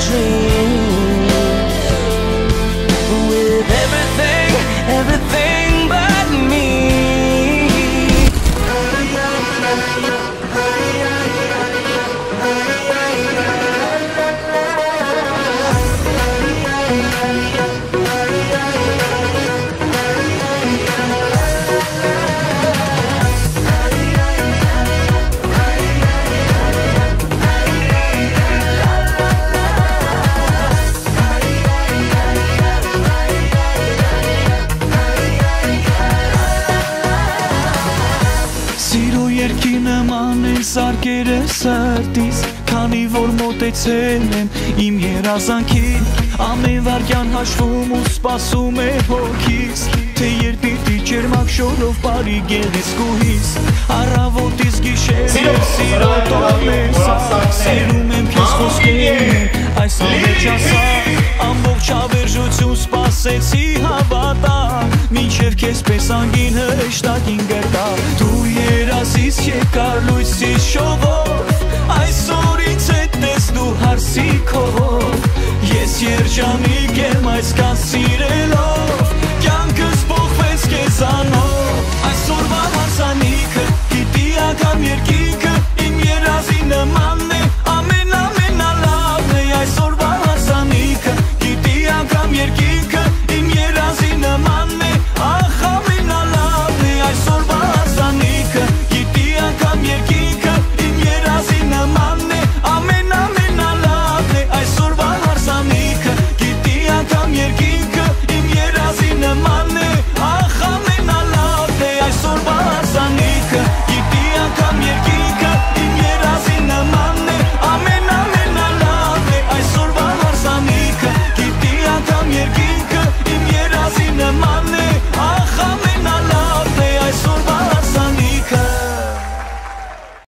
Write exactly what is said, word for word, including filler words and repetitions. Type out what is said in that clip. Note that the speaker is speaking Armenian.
dreams with everything, everything but me. Սարկերը սրտիս, քանի որ մոտեցել եմ իմ երազանքին, ամեն վարքյան հաշվում ու սպասում է հոգիս, թե երբ պիտի ջերմակ շորով բարի գեղեցկուհիս, առավոտից գիշերը սիրո տոնես, սիրում եմ քեզ խոսքերին, այս մեջ ասա, ամբողջ հավերժություն սպասեցի հավատալ, մինչև քեզ պես անգին հրեշտակին գրկա, դու երազից եկար լույսից շողով, այսօր ինձ հետ ես դու հարսի քով, ես երջանիկ եմ այս կասիր